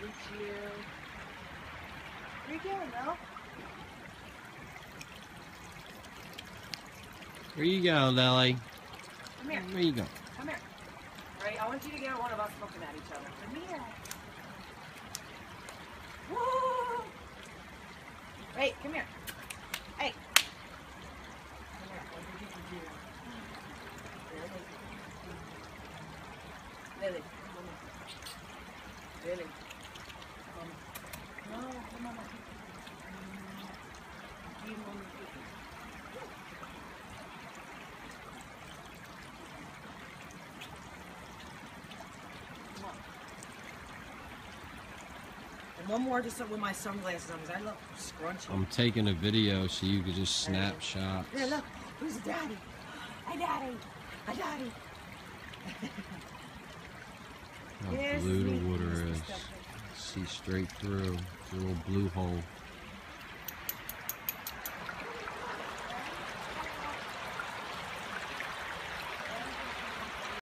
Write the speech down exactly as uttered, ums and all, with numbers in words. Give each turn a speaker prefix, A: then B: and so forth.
A: you. Where you going, Mel?
B: Where you go, Lily?
A: Come here.
B: Where you go?
A: Come here. Right, I want you to get one of us looking at each other. Come here. Woo! Hey, come here. Hey. Come here. What did you do? Lily. Lily. Come on. Lily. Come on. No, come on. Give mommy cookies. And one more just with my sunglasses on, because I look scrunchy.
B: I'm taking a video so you can just snap shots.
A: Here, look. Who's Daddy? Hi, Daddy. Hi, Daddy.
B: How
A: Here's
B: blue
A: me.
B: the water
A: Here's
B: is.
A: the stuff.
B: See straight through. It's a little blue hole.